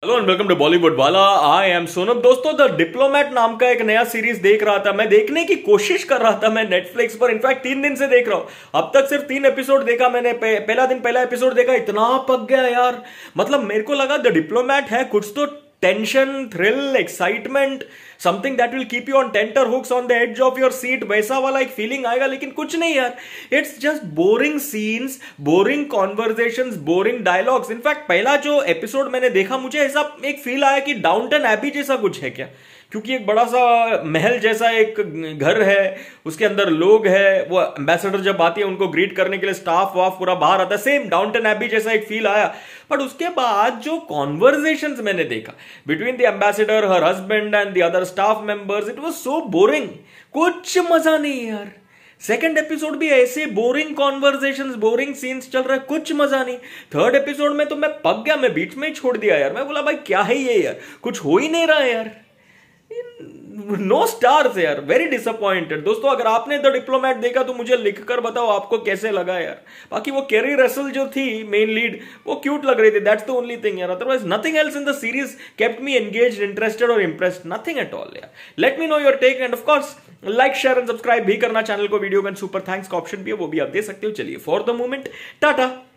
Hello and welcome to Bollywood वाला। I am Sonam. दोस्तों, the diplomat नाम का एक नया सीरीज देख रहा था मैं, देखने की कोशिश कर रहा था मैं नेटफ्लिक्स पर। इनफैक्ट 3 दिन से देख रहा हूं। अब तक सिर्फ 3 एपिसोड देखा मैंने। पहला दिन पहला एपिसोड देखा, इतना पक गया यार। मतलब मेरे को लगा द डिप्लोमेट है कुछ तो tension, thrill, excitement, something that will keep you on tenter hooks on the edge of your seat, वैसा वाला एक फीलिंग आएगा। लेकिन कुछ नहीं यार, it's just boring scenes, boring conversations, boring dialogues. In fact पहला जो एपिसोड मैंने देखा, मुझे ऐसा एक फील आया कि डाउनटन एबी जैसा कुछ है क्या, क्योंकि एक बड़ा सा महल जैसा एक घर है, उसके अंदर लोग हैं, वो एम्बेसडर जब आती है उनको ग्रीट करने के लिए स्टाफ वाफ पूरा बाहर आता है, सेम डाउनटन एबी जैसा एक फील आया। बट उसके बाद जो कॉन्वर्जेशंस मैंने देखा between the ambassador, her husband and the other staff members, it was so boring. कुछ मजा नहीं यार। सेकंड एपिसोड भी ऐसे बोरिंग कॉन्वर्जेशंस, बोरिंग सीन्स चल रहा है, कुछ मजा नहीं। थर्ड एपिसोड में तो मैं पक गया, मैं बीच में ही छोड़ दिया यार। मैं बोला भाई क्या है ये यार, कुछ हो ही नहीं रहा है यार। नो स्टार्स यार, वेरी डिसअपॉइंटेड। दोस्तों, अगर आपने द डिप्लोमेट देखा तो मुझे लिखकर बताओ आपको कैसे लगा यार। बाकी वो कैरी रसल जो थी मेन लीड, वो क्यूट लग रही थी, दैट्स द ओनली थिंग यार। Otherwise nothing else in the series kept me engaged, interested और इंप्रेस्ड, नथिंग एट ऑल यार। Let me know your take and of course like, share and subscribe भी करना channel को। Video का super thanks का option भी है, वो भी आप दे सकते हो। चलिए, फॉर द मोमेंट टाटा।